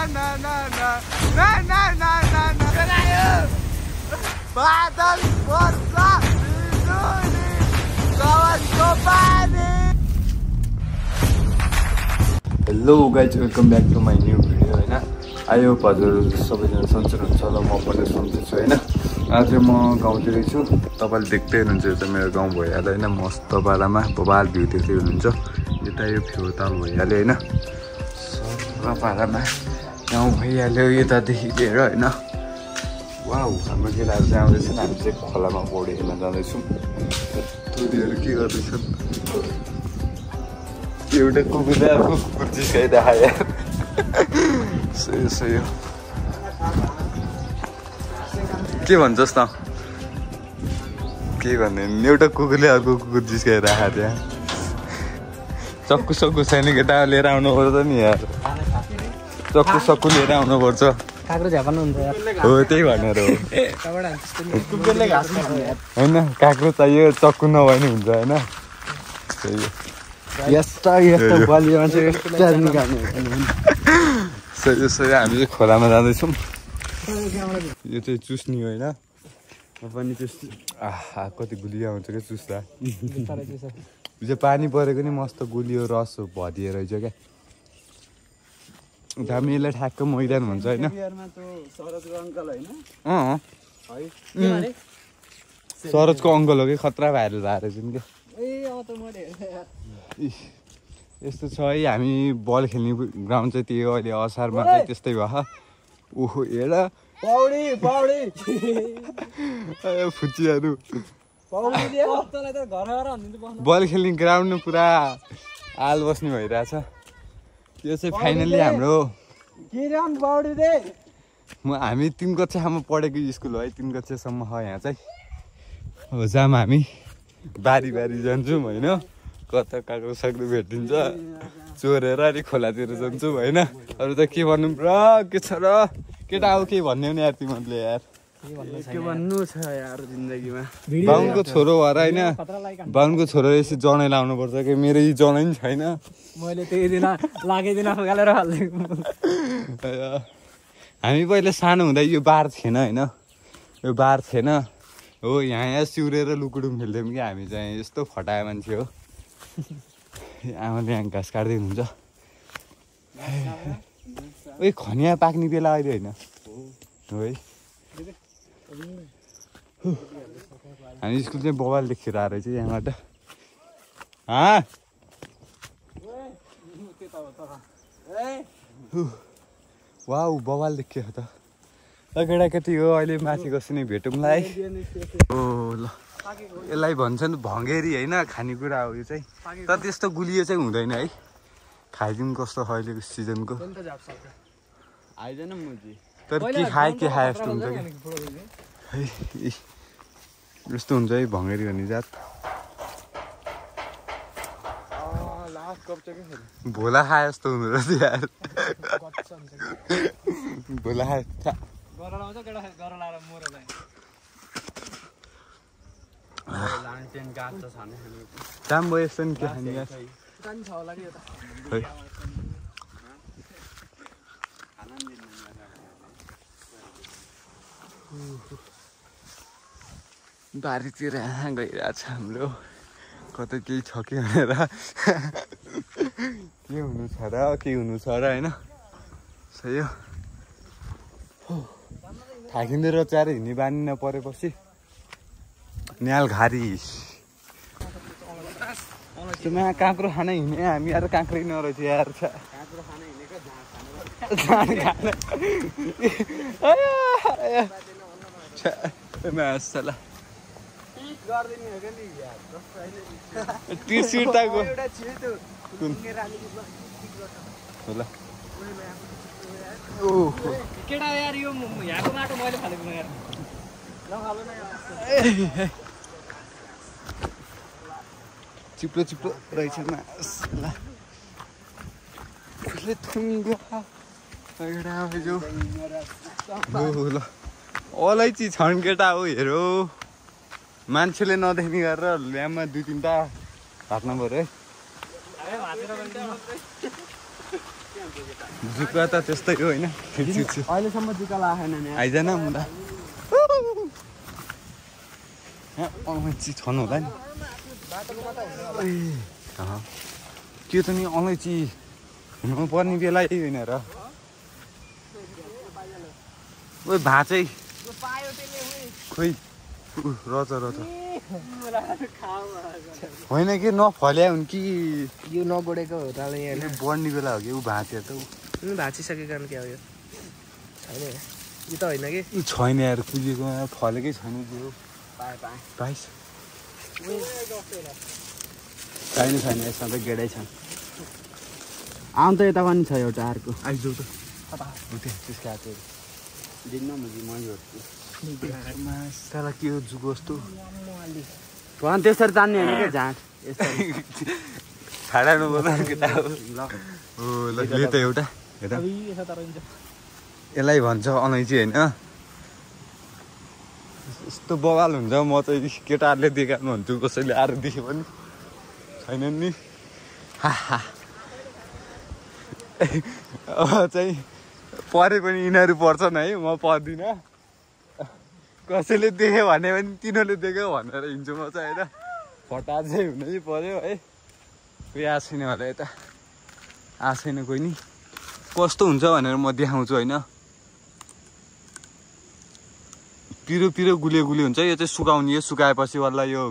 बादल वर्षा बिजुली कवचको पानी। Hello guys, welcome back to my new video होइन। आई होप हजुरहरू सबैजना सन्चै हुनुहुन्छ होला, म पनि सन्चै छु होइन। आज म गाउँतिर छु, तपाईँले देख्दै हुनुहुन्छ यो चाहिँ मेरो गाउँ भइहाल्यो होइन। मस्त पारामा बबाल भ्यू देख्दै हुनुहुन्छ। यता यो फेउताल भइहाल्यो होइन, सर पारामा गाउँ भइहाल्यो यतादेखि लिएर होइन। वाउ, हाम्रो केटाहरू चाहिँ आउँदैछन्, हामी चाहिँ खोलामा पौडी खेल्न जाँदैछौँ। टोलीहरू के गर्दैछन्, एउटा कुकुरले अर्को कुकुर जिस्काइरहेको यार। सही सही हो, के भन्छस् त? के भन्ने, एउटा कुकुरले अर्को कुकुर जिस्काइरहेको त्यहाँ। चक्कु सक्कु छैन, केटा लिएर आउनुपर्छ नि यार। चक्कु सक्कु लिएर आउनुपर्छ। काँक्रो झ्यापाल्नु हुन्छ यार। हो त्यही भनेर हो कुकुरले घाँस खान्छ यार होइन। काँक्रो चाहियो, चक्कु नभए नि हुन्छ होइन। त्यही हो। यस्तो बलियो मान्छे सही सही, हामी चाहिँ खोलामा जाँदैछौँ। यो चाहिँ चुस्नी होइन, म पनि चुस्छु। आहा, कति गुलियो आउँछ क्या चुस्दा। यो चाहिँ पानी परेको नि मस्त गुलियो रस भरिएर रहेछ क्या। हामी यसलाई ठ्याक्क मैदान भन्छ होइन। सरजको अङ्कल हो कि, खतरा भाइरल भएर छौँ क्या। यस्तो छ है, हामी बल खेल्ने ग्राउन्ड चाहिँ त्यो अहिले असारमा चाहिँ त्यस्तै भयो। ओहो हेर फुच्चीहरू, बल खेल्ने ग्राउन्ड पुरा आल बस्ने भइरहेछ। त्यो चाहिँ फाइनल्ली हाम्रो हामी 3 कक्षासम्म पढेको स्कुल हो है। 3 कक्षासम्म हो यहाँ चाहिँ। अब जहाँ हामी बारी बारी जान्छौँ होइन, कता काँक्रो साक्रो भेटिन्छ, चोरेर अलिक खोलातिर जान्छौँ होइन। अरू त के भन्नु र, के छ र केटा, अब के भन्ने हो नि यार तिमीहरूले यार। के भन्नु छ यार जिन्दगीमा। बाहुनको छोरो भएर होइन, बाहुनको छोरो यसरी जनै लाउनुपर्छ कि। मेरो यी जनै नि छैन, मैले त्यही दिन लागेदिन फकालेर हालिदिएको। हामी पहिला सानो हुँदा यो बार थिएन होइन, यो बार थिएन हो। यहाँ सिउरेर लुकुडुम खेल्थ्यौँ कि हामी चाहिँ। यस्तो फटाए मान्छे हो। आमाले यहाँ घाँस काट्दै हुनुहुन्छ। ओइ खनिया पाक्ने बेला अहिले होइन हो है। हामी स्कुल चाहिँ बबाल देखेर आएर चाहिँ यहाँबाट। वाउ, बबाल देखियो त। केटाकेटी हो, अहिले माथि कस्तो नै भेटौँला है। ओ ल, यसलाई भन्छन् भङ्गेरी होइन, खानेकुरा हो यो चाहिँ। तर त्यस्तो गुलियो चाहिँ हुँदैन है। खाइदिउँ कस्तो अहिलेको सिजनको। तर के खाए जस्तो हुन्छ कि। यस्तो हुन्छ है भङ्गेरी भन्ने जात। भोला खाए जस्तो हुँदो रहेछ यार। भोला खाए काम भयो यस्तो नि के खाने यार। बारीतिर गइरहेछ हाम्रो, कतै केही छ कि भनेर। के हुनु छ र, के हुनु छ र होइन। सही हो, थाकिँदै र चार हिँड्ने बानी नपरेपछि न्याल घारी। त्यहाँ काँक्रो खाना हिँड्ने हामी यार, काँक्रै नरहेछ यार। केटा यार यो यहाँको माटो मैले फालेको यार। चिप्लो चिप्लो रहेछ ल। अलैँची छन् केटा हो, हेरो मान्छेले नदेख्ने गरेर ल्याममा 2-3टा हाट्नु पर्यो है। जुका त त्यस्तै हो होइन अहिलेसम्म जुका लागेन नि आइज न मुला अलैँची छन् होला नि त्यो त नि अलैँची हुनुपर्ने बेला होइन र ओ भाँचै खोइ रच होइन कि नफल्या हुन् कि यो नबढेको हो त बढ्ने बेला हो कि ऊ भाँच्यो त ऊ भाँचिसकेको कारण क्या हो यो छैन यो त होइन कि ऊ छैन यार पुगेको फलेकै छैन त्यो पाइस छैन छैन यसमा त गेडै छ आउनु त यता पनि छ एउटा अर्को आइजौ त त्यसको हात दिन्न म साला के हो जुको जस्तो भन त्यसरी तान्ने होइन क्या झाँट छाडा नबोल्नु केटा हो ल ले त एउटा हेर यसलाई भन्छ अलैँची होइन यस्तो बवाल हुन्छ म चाहिँ केटाहरूले देखाउनु भन्छु कसैले आएर देख्यो भने छैन नि अब चाहिँ परे पनि यिनीहरू पर्छन् है म पर्दिनँ कसैले देख्यो भने पनि तिनीहरूले देख्यो भनेर हिँड्छु म चाहिँ होइन फटा चाहिँ हुनै पर्यो है कोही आएको छैन होला यता आएको छैन कोही नि कस्तो हुन्छ भनेर म देखाउँछु होइन पिरो पिरो गुलियो गुलियो हुन्छ यो चाहिँ सुकाउने यो सुकाएपछि वाला यो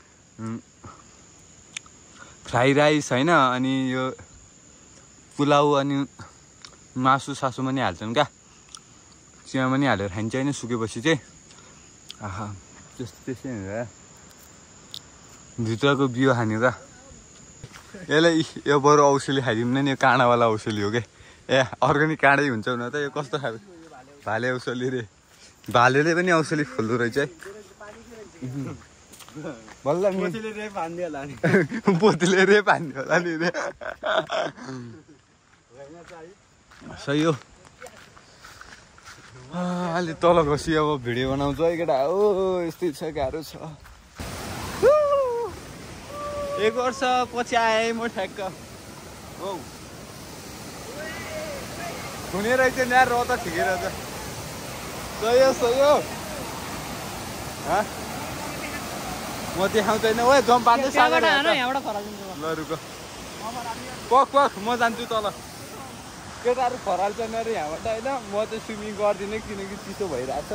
फ्राई राइस होइन अनि यो पुलाउ अनि मासु सासु पनि हाल्छन् क्या चिया पनि हालेर खाइन्छ होइन सुकेपछि चाहिँ आहा त्यस्तै हुन्छ भित्रको बियो खाने त यसलाई यो बरु औषधी खाइदिउँ नि यो काँडावाला औषधी हो क्या ए अर्ग्यानिक काँडै हुन्छ हुन त यो कस्तो खाले भाले औषधी रे भालेले पनि औषधी खोल्दो रहेछ है बल्ल बोतले रे पानी होला नि रे सही हो अलि तल घसी अब भिडियो बनाउँछु है केटा हो यस्तै छ गाह्रो छ 1 वर्ष पछि आएँ म ठ्याक्क हो हुने रहेछ नि यार र त ठिकै रहेछ सही हो म देखाउँदैन ओ जम्प पार्दै सागर ल रुक पख म जान्छु तल केटाहरू खराल्छन् अरे यहाँबाट होइन म चाहिँ स्विमिङ गर्दिनँ किनकि चिसो भइरहेछ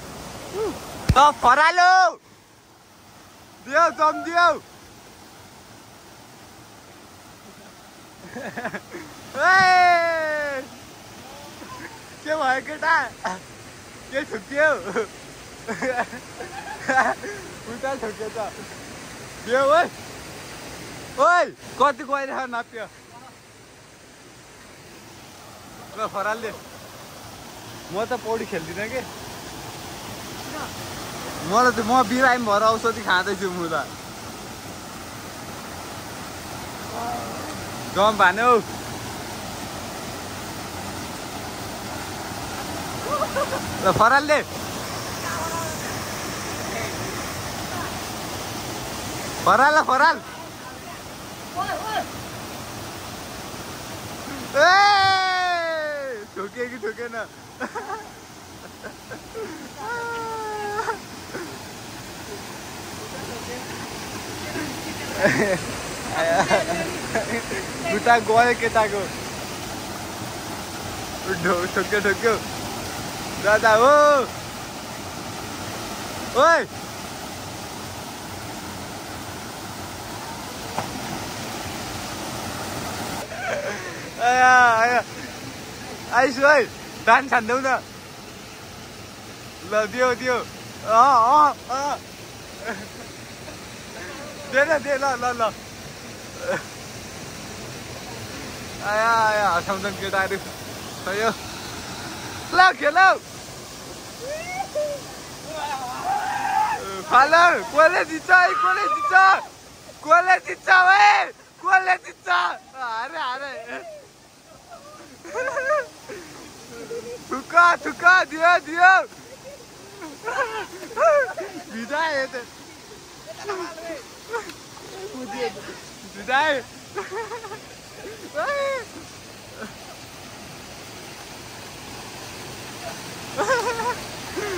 फरालो दियो जम्दियो के भयो केटा के ठुक्यो उता ठुक्यो त दियो ओइ कति गइरह नाप्यो ल फरालले म त पौडी खेल्दिनँ कि मलाई त म बिरामी भएर औषधि खाँदैछु म त जम भान्यो ल फरालले फराल ठोके कि ठोकेन खुट्टा गयो केटाको ठोक्यो दादा हो ओइ आइसु है धान छान्देऊ न ल दियो दे ल आया हँसाउँछन् केटाहरू भयो ल खेल फालो कसले जित्छ हारे थुक्का दियो भिजाए त भिजाए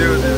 देऊ